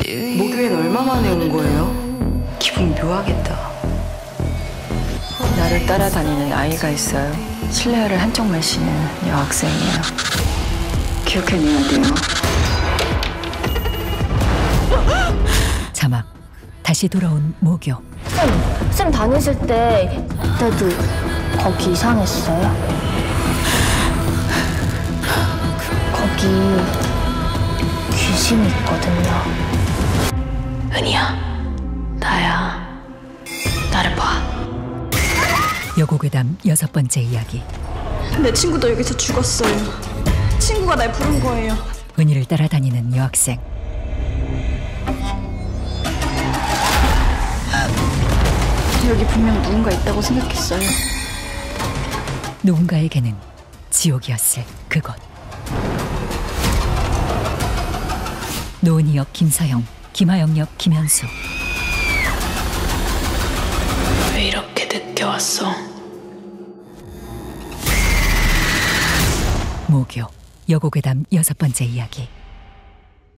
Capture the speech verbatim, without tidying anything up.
목요엔 얼마 만에 온 거예요? 기분 묘하겠다. 나를 따라다니는 아이가 있어요. 실내화를 한쪽만 신은 여학생이에요. 기억해내야 돼요. 자막. 다시 돌아온 모교. 쌤, 쌤 다니실 때 그때도 거기 이상했어요? 거기 귀신이 있거든요. 은희야, 나야. 나를 봐. 여고괴담 여섯 번째 이야기. 내 친구도 여기서 죽었어요. 친구가 날 부른 거예요. 은희를 따라다니는 여학생. 여기 분명 누군가 있다고 생각했어요. 누군가에게는 지옥이었을 그곳. 노은희 역 김서영, 김하영 역 김현수. 왜 이렇게 늦게 왔어? 모교 여고괴담 여섯 번째 이야기.